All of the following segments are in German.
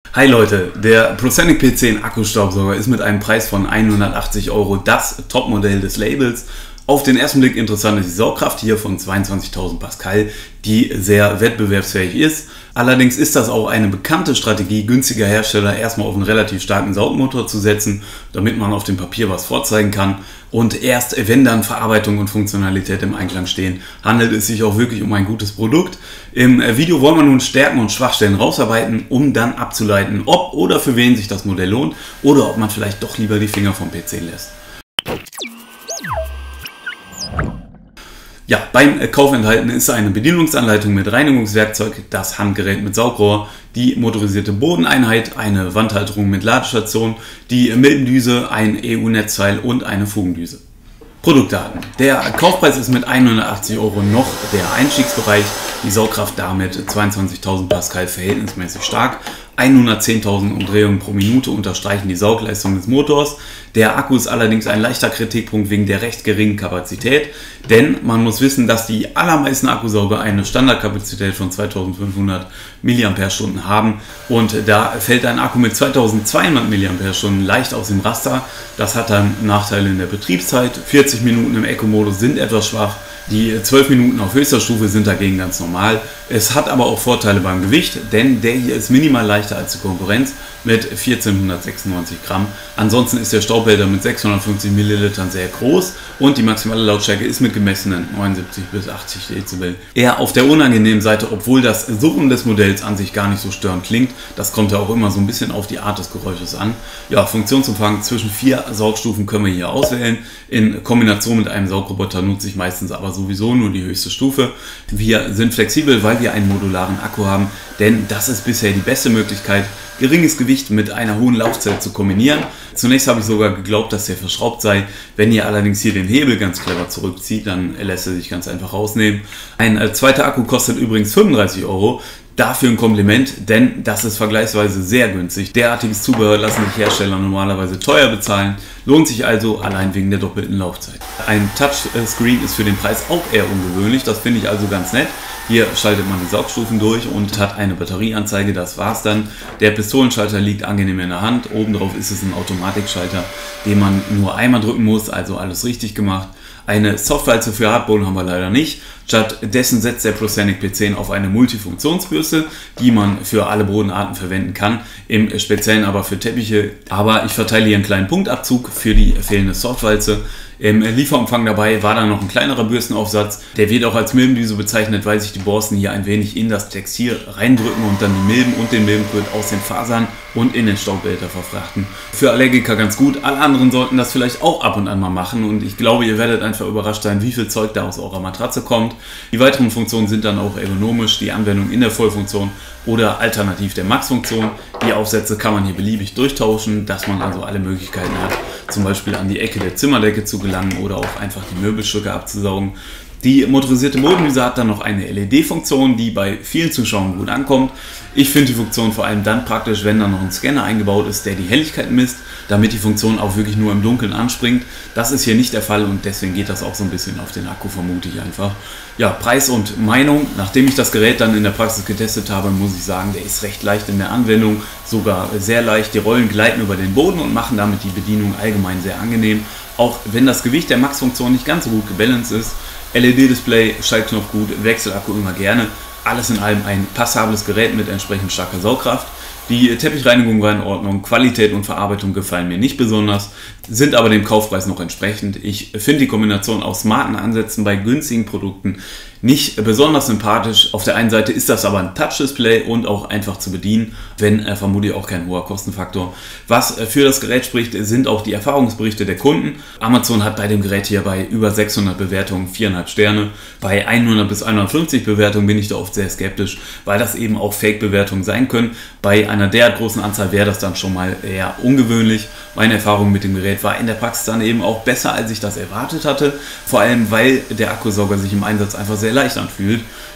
Hi Leute, der Prosonic P10 Akkustaubsauger ist mit einem Preis von 180 € das Topmodell des Labels. Auf den ersten Blick interessant ist die Saugkraft hier von 22.000 Pascal, die sehr wettbewerbsfähig ist. Allerdings ist das auch eine bekannte Strategie günstiger Hersteller, erstmal auf einen relativ starken Saugmotor zu setzen, damit man auf dem Papier was vorzeigen kann. Und erst wenn dann Verarbeitung und Funktionalität im Einklang stehen, handelt es sich auch wirklich um ein gutes Produkt. Im Video wollen wir nun Stärken und Schwachstellen rausarbeiten, um dann abzuleiten, ob oder für wen sich das Modell lohnt oder ob man vielleicht doch lieber die Finger vom P10 lässt. Ja, beim Kauf enthalten ist eine Bedienungsanleitung mit Reinigungswerkzeug, das Handgerät mit Saugrohr, die motorisierte Bodeneinheit, eine Wandhalterung mit Ladestation, die Milbendüse, ein EU-Netzteil und eine Fugendüse. Produktdaten. Der Kaufpreis ist mit 180 € noch der Einstiegsbereich, die Saugkraft damit 22.000 Pascal verhältnismäßig stark. 110.000 Umdrehungen pro Minute unterstreichen die Saugleistung des Motors. Der Akku ist allerdings ein leichter Kritikpunkt wegen der recht geringen Kapazität, denn man muss wissen, dass die allermeisten Akkusauger eine Standardkapazität von 2500 mAh haben und da fällt ein Akku mit 2200 mAh leicht aus dem Raster. Das hat dann Nachteile in der Betriebszeit. 40 Minuten im Eco-Modus sind etwas schwach. Die 12 Minuten auf höchster Stufe sind dagegen ganz normal. Es hat aber auch Vorteile beim Gewicht, denn der hier ist minimal leichter als die Konkurrenz mit 1496 Gramm. Ansonsten ist der Staubbehälter mit 650 Millilitern sehr groß und die maximale Lautstärke ist mit gemessenen 79 bis 80 Dezibel eher auf der unangenehmen Seite, obwohl das Surren des Modells an sich gar nicht so störend klingt. Das kommt ja auch immer so ein bisschen auf die Art des Geräusches an. Ja, Funktionsumfang zwischen 4 Saugstufen können wir hier auswählen. In Kombination mit einem Saugroboter nutze ich meistens aber sowieso nur die höchste Stufe. Wir sind flexibel, weil wir einen modularen Akku haben, denn das ist bisher die beste Möglichkeit, geringes Gewicht mit einer hohen Laufzeit zu kombinieren. Zunächst habe ich sogar geglaubt, dass der verschraubt sei. Wenn ihr allerdings hier den Hebel ganz clever zurückzieht, dann lässt er sich ganz einfach rausnehmen. Ein zweiter Akku kostet übrigens 35 €. Dafür ein Kompliment, denn das ist vergleichsweise sehr günstig. Derartiges Zubehör lassen sich Hersteller normalerweise teuer bezahlen, lohnt sich also allein wegen der doppelten Laufzeit. Ein Touchscreen ist für den Preis auch eher ungewöhnlich, das finde ich also ganz nett. Hier schaltet man die Saugstufen durch und hat eine Batterieanzeige, das war's dann. Der Pistolenschalter liegt angenehm in der Hand, obendrauf ist es ein Automatikschalter, den man nur einmal drücken muss, also alles richtig gemacht. Eine Softwalze für Hardboden haben wir leider nicht. Stattdessen setzt der Prosonic P10 auf eine Multifunktionsbürste, die man für alle Bodenarten verwenden kann, im Speziellen aber für Teppiche. Aber ich verteile hier einen kleinen Punktabzug für die fehlende Softwalze. Im Lieferumfang dabei war dann noch ein kleinerer Bürstenaufsatz. Der wird auch als Milbendüse bezeichnet, weil sich die Borsten hier ein wenig in das Textil reindrücken und dann die Milben und den Milbenkult aus den Fasern und in den Staubbehälter verfrachten. Für Allergiker ganz gut, alle anderen sollten das vielleicht auch ab und an mal machen und ich glaube, ihr werdet einfach überrascht sein, wie viel Zeug da aus eurer Matratze kommt. Die weiteren Funktionen sind dann auch ergonomisch, die Anwendung in der Vollfunktion oder alternativ der Max-Funktion. Die Aufsätze kann man hier beliebig durchtauschen, dass man also alle Möglichkeiten hat, zum Beispiel an die Ecke der Zimmerdecke zu gelangen oder auch einfach die Möbelstücke abzusaugen. Die motorisierte Bodendüse hat dann noch eine LED-Funktion, die bei vielen Zuschauern gut ankommt. Ich finde die Funktion vor allem dann praktisch, wenn da noch ein Scanner eingebaut ist, der die Helligkeit misst, damit die Funktion auch wirklich nur im Dunkeln anspringt. Das ist hier nicht der Fall und deswegen geht das auch so ein bisschen auf den Akku, vermute ich einfach. Ja, Preis und Meinung. Nachdem ich das Gerät dann in der Praxis getestet habe, muss ich sagen, der ist recht leicht in der Anwendung, sogar sehr leicht. Die Rollen gleiten über den Boden und machen damit die Bedienung allgemein sehr angenehm, auch wenn das Gewicht der Max-Funktion nicht ganz so gut gebalanced ist. LED-Display, Schaltknopf gut, Wechselakku immer gerne. Alles in allem ein passables Gerät mit entsprechend starker Saugkraft. Die Teppichreinigung war in Ordnung, Qualität und Verarbeitung gefallen mir nicht besonders, sind aber dem Kaufpreis noch entsprechend. Ich finde die Kombination aus smarten Ansätzen bei günstigen Produkten nicht besonders sympathisch. Auf der einen Seite ist das aber ein Touch-Display und auch einfach zu bedienen, wenn vermutlich auch kein hoher Kostenfaktor. Was für das Gerät spricht, sind auch die Erfahrungsberichte der Kunden. Amazon hat bei dem Gerät hier bei über 600 Bewertungen 4,5 Sterne. Bei 100 bis 150 Bewertungen bin ich da oft sehr skeptisch, weil das eben auch Fake-Bewertungen sein können. Bei einer derart großen Anzahl wäre das dann schon mal eher ungewöhnlich. Meine Erfahrung mit dem Gerät war in der Praxis dann eben auch besser, als ich das erwartet hatte. Vor allem, weil der Akkusauger sich im Einsatz einfach sehr leicht anfühlt.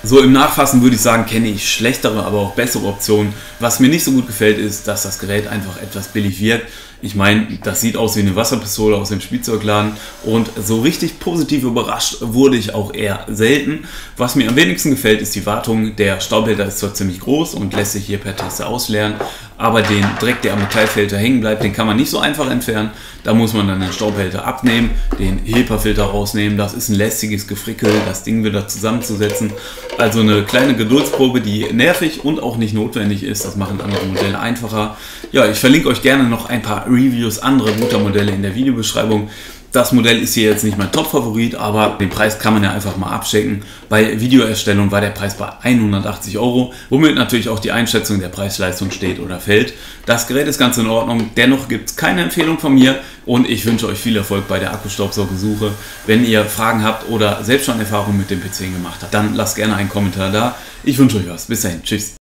So im Nachfassen würde ich sagen, kenne ich schlechtere, aber auch bessere Optionen. Was mir nicht so gut gefällt, ist, dass das Gerät einfach etwas billig wirkt. Ich meine, das sieht aus wie eine Wasserpistole aus dem Spielzeugladen und so richtig positiv überrascht wurde ich auch eher selten. Was mir am wenigsten gefällt, ist die Wartung. Der Staubhälter ist zwar ziemlich groß und lässt sich hier per Taste ausleeren, aber den Dreck, der am Metallfilter hängen bleibt, den kann man nicht so einfach entfernen. Da muss man dann den Staubhälter abnehmen, den HEPA-Filter rausnehmen. Das ist ein lästiges Gefrickel, das Ding wieder zusammenzusetzen. Also eine kleine Geduldsprobe, die nervig und auch nicht notwendig ist. Das machen andere Modelle einfacher. Ja, ich verlinke euch gerne noch ein paar Reviews anderer guter Modelle in der Videobeschreibung. Das Modell ist hier jetzt nicht mein Top-Favorit, aber den Preis kann man ja einfach mal abchecken. Bei Videoerstellung war der Preis bei 180 €, womit natürlich auch die Einschätzung der Preis-Leistung steht oder fällt. Das Gerät ist ganz in Ordnung, dennoch gibt es keine Empfehlung von mir und ich wünsche euch viel Erfolg bei der Akkustaubsaugersuche. Wenn ihr Fragen habt oder selbst schon Erfahrungen mit dem PC gemacht habt, dann lasst gerne einen Kommentar da. Ich wünsche euch was. Bis dahin. Tschüss.